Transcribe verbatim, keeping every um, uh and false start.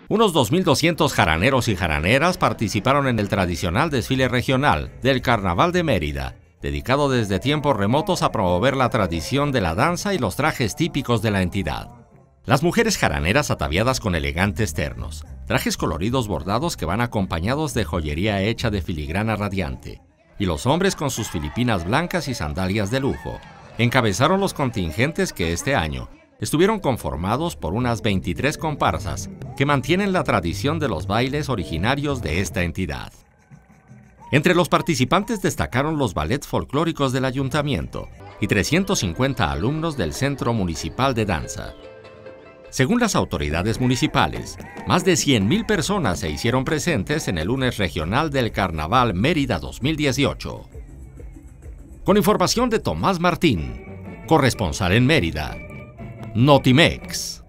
Unos dos mil doscientos jaraneros y jaraneras participaron en el tradicional desfile regional del Carnaval de Mérida, dedicado desde tiempos remotos a promover la tradición de la danza y los trajes típicos de la entidad. Las mujeres jaraneras ataviadas con elegantes ternos, trajes coloridos bordados que van acompañados de joyería hecha de filigrana radiante, y los hombres con sus filipinas blancas y sandalias de lujo, encabezaron los contingentes que este año estuvieron conformados por unas veintitrés comparsas que mantienen la tradición de los bailes originarios de esta entidad. Entre los participantes destacaron los ballets folclóricos del ayuntamiento y trescientos cincuenta alumnos del Centro Municipal de Danza. Según las autoridades municipales, más de cien mil personas se hicieron presentes en el lunes regional del Carnaval Mérida dos mil dieciocho. Con información de Tomás Martín, corresponsal en Mérida, Notimex.